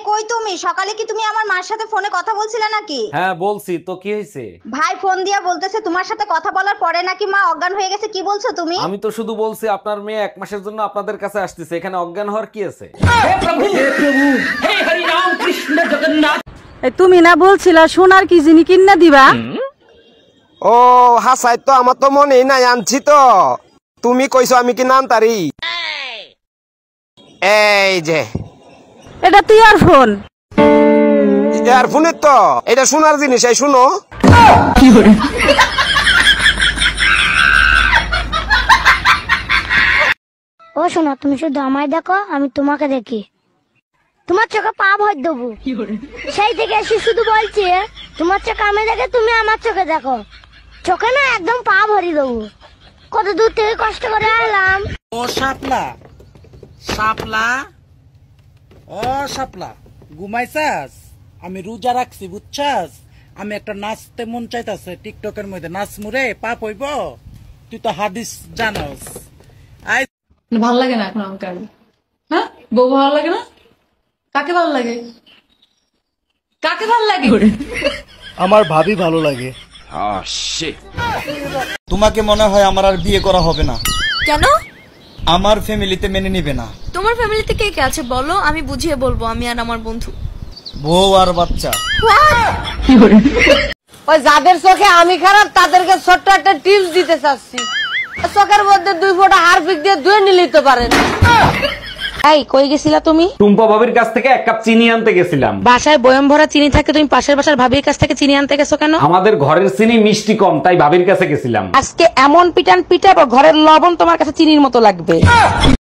কই তুমি? সকালে কি তুমি আমার মার সাথে ফোনে কথা বলছিলে নাকি? হ্যাঁ বলছি তো, কি হয়েছে? ভাই ফোন দিয়া বলতেছে তোমার সাথে কথা বলার পরে নাকি মা অজ্ঞান হয়ে গেছে। কি বলছো তুমি? আমি তো শুধু বলছি আপনার মেয়ে 1 মাসের জন্য আপনাদের কাছে আসতেছে, এখানে অজ্ঞান হওয়ার কি আছে? তুমি না বলছিলা সোনার কি জিনি কিনা দিবা? ও হাসাই তো আমার তো মনেই নাই, আনছি তো। তুমি কইছো আমি কি নাম তারি? এই যে এটা তুই আর ফোন ইয়ারফোনের তো, এটা শোনার জিনিস, এই শুনো। ও শোনো, তুমি শুধু আমায় দেখো, আমি তোমাকে দেখি। তোমার চোখে পা ভর দেবো। সেই থেকে এসে শুধু বলছি তোমার চোখে আমি দেখে, তুমি আমার চোখে দেখো। চোখে না একদম পা ভরি দেবো। কত দূর থেকে কষ্ট করে এলাম। ও শাপলা শাপলা, ও শাপলা, ঘুমাইছাস? আমি রোজা রাখছি বুঝছাস। আমি একটা নাচতে মন চাইতাছে, টিকটকের মধ্যে নাচ মুরে পাপ হইব। তুই তো হাদিস জানোস। ভালো লাগে না এখন আমাকে আর। হ্যাঁ, বউ ভালো লাগে না? কাকে ভালো লাগে? কাকে ভালো লাগে? আমার ভাবি ভালো লাগে। তোমাকে মনে হয় আমার আর বিয়ে করা হবে না। কেন? আমার ফ্যামিলিতে মেনে নিবে না। তোমার ফ্যামিলিতে কে কে আছে বলো, আমি বুঝিয়ে বলবো। আমি আর আমার বন্ধু। বউ আর বাচ্চা। ওই যাদের চোখে আমি খারাপ তাদেরকে ছোট্ট একটা টিপস দিতে চাচ্ছি। চোখের মধ্যে 2 ফোঁটা হারপিক দিয়ে ধুয়ে নিতে পারেন। এই কই গেছিলা তুমি? টুম্পা ভাবির কাছ থেকে 1 কাপ চিনি আনতে গেছিলাম। বাসায় বয়ম ভরা চিনি থাকে, তুমি পাশের বাসার ভাবির কাছ থেকে চিনি আনতে গেছো কেন? আমাদের ঘরের চিনি মিষ্টি কম, তাই ভাবির কাছে গেছিলাম। আজকে এমন পিটান পিটাবো ঘরের লবণ তোমার কাছে চিনির মতো লাগবে।